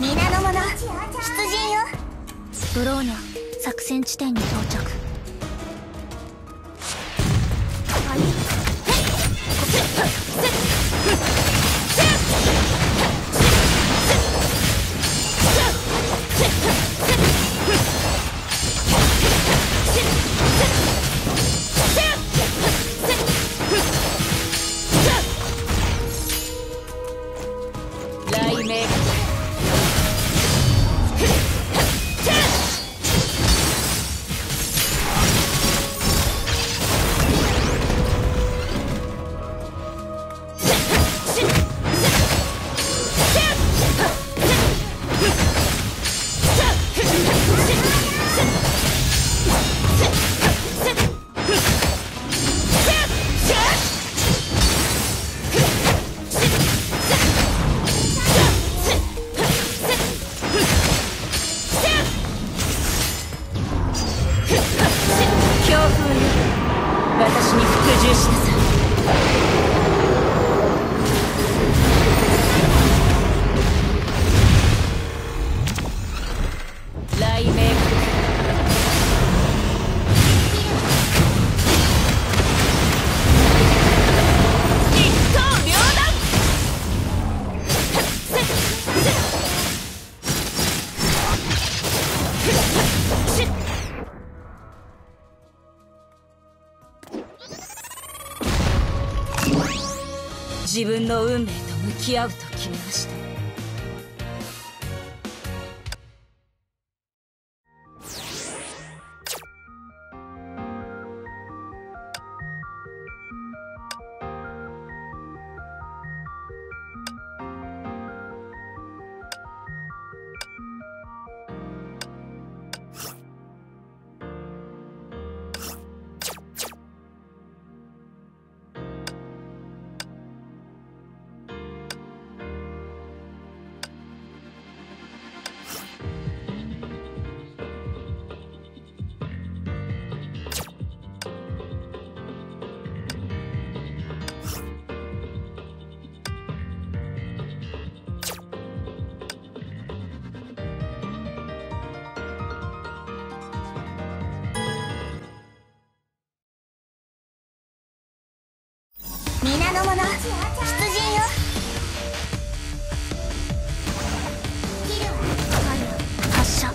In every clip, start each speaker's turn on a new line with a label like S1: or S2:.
S1: 皆の者出陣よ。ブローニャ作戦地点に到着。
S2: 雷鳴強風よ、私に服従しなさい。雷鳴一刀両断。自分の運命と向き合うと決めました。
S1: 皆の者出陣よ。発射。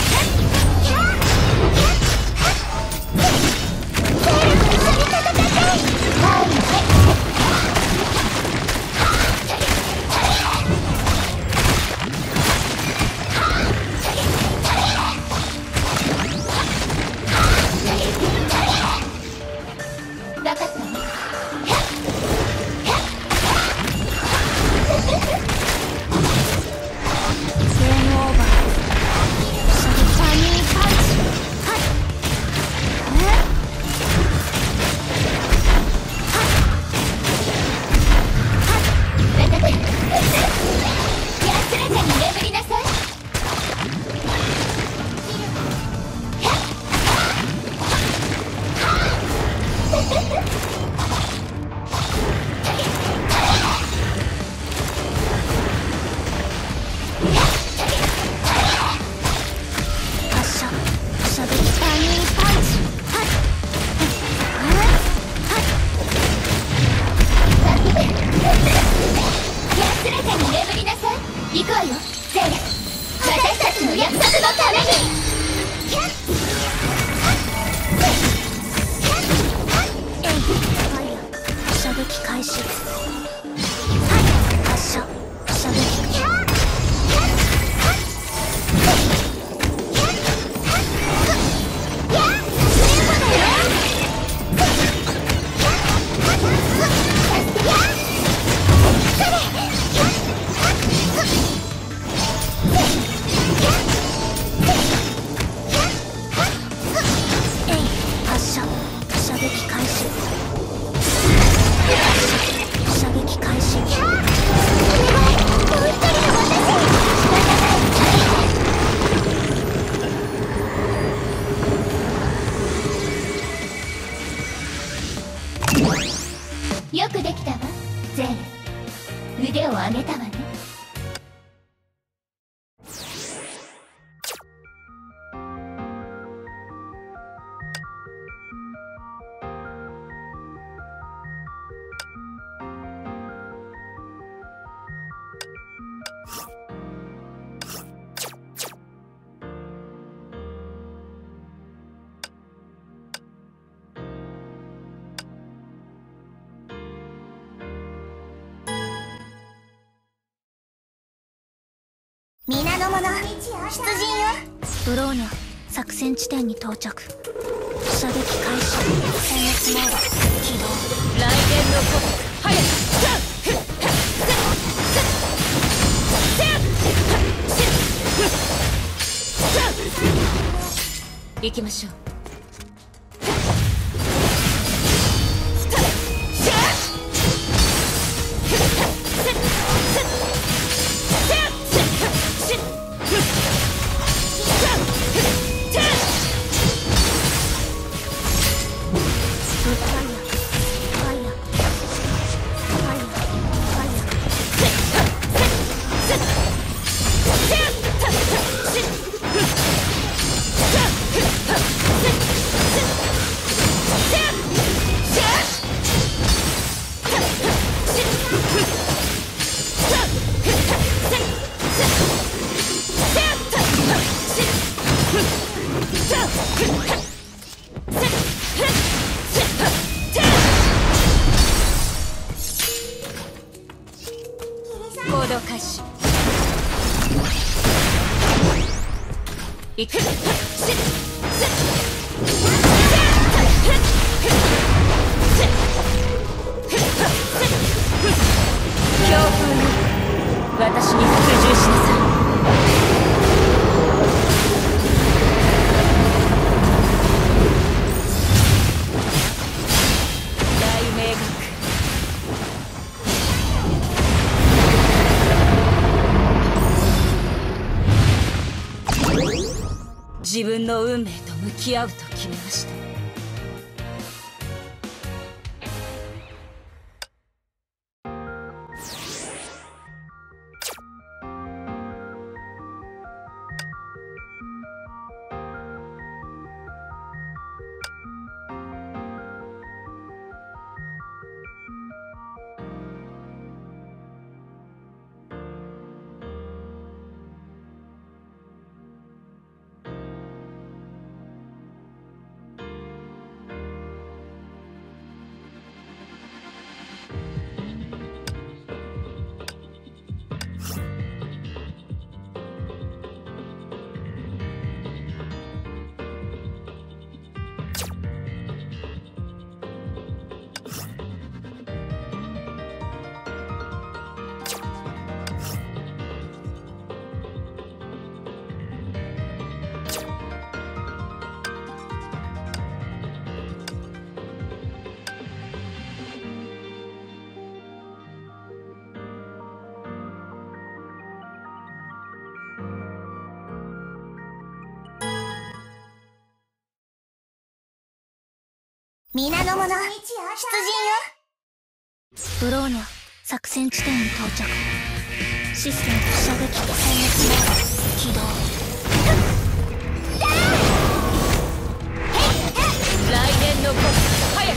S3: 行こうよ、ゼイラ。私たちの約束のために。
S1: 射撃開始。発射。射撃。
S3: よくできたわ、ゼイラ。腕を上げたわね。
S1: 皆の者出陣よ。ブローニャ作戦地点に到着。射撃開始。殲滅モード起動。
S2: 雷電の鼓動早く行きましょう。行動開始。行く。強風よ、私に服従しなさい。大明学自分の運命と向き合うと決めました。
S1: 皆の者出陣よ。ブローニャ作戦地点に到着。システム射撃殲滅モード起動。
S2: 雷電の鼓動早く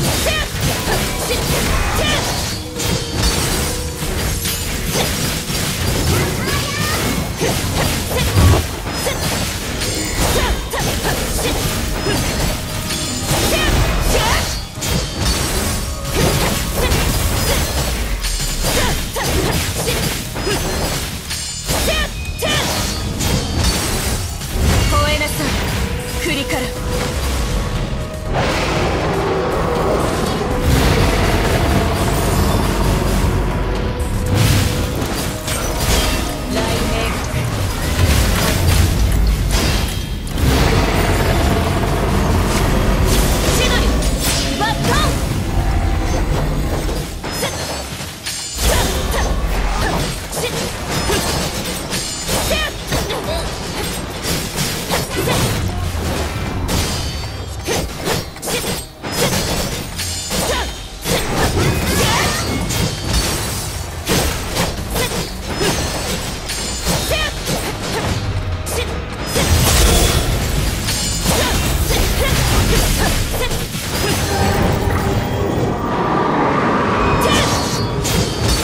S2: 吠えなさい、栗から。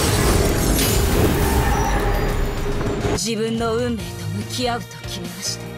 S2: 自分の運命と向き合うと決めました。